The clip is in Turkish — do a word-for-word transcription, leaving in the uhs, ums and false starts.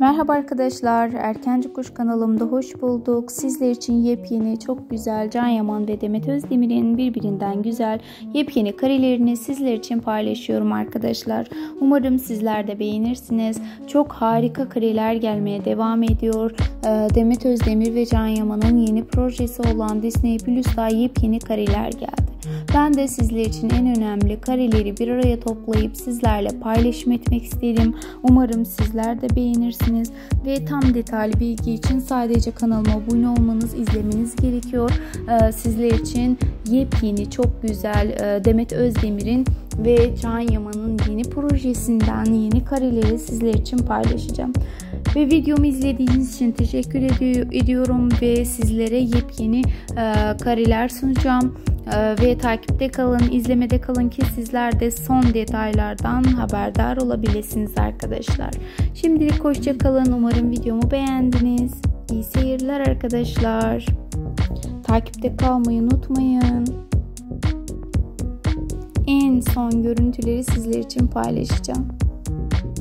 Merhaba arkadaşlar, Erkenci Kuş kanalımda hoş bulduk. Sizler için yepyeni, çok güzel Can Yaman ve Demet Özdemir'in birbirinden güzel yepyeni karelerini sizler için paylaşıyorum arkadaşlar. Umarım sizler de beğenirsiniz. Çok harika kareler gelmeye devam ediyor. Demet Özdemir ve Can Yaman'ın yeni projesi olan Disney Plus'ta yepyeni kareler geldi. Ben de sizler için en önemli kareleri bir araya toplayıp sizlerle paylaşım etmek istedim. Umarım sizler de beğenirsiniz ve tam detaylı bilgi için sadece kanalıma abone olmanız, izlemeniz gerekiyor. Ee, sizler için yepyeni, çok güzel e, Demet Özdemir'in ve Can Yaman'ın yeni projesinden yeni kareleri sizler için paylaşacağım. Ve videomu izlediğiniz için teşekkür ediyorum ve sizlere yepyeni e, kareler sunacağım. Ee, ve takipte kalın, izlemede kalın ki sizler de son detaylardan haberdar olabilirsiniz arkadaşlar. Şimdilik hoşça kalın. Umarım videomu beğendiniz. İyi seyirler arkadaşlar. Takipte kalmayı unutmayın. En son görüntüleri sizler için paylaşacağım.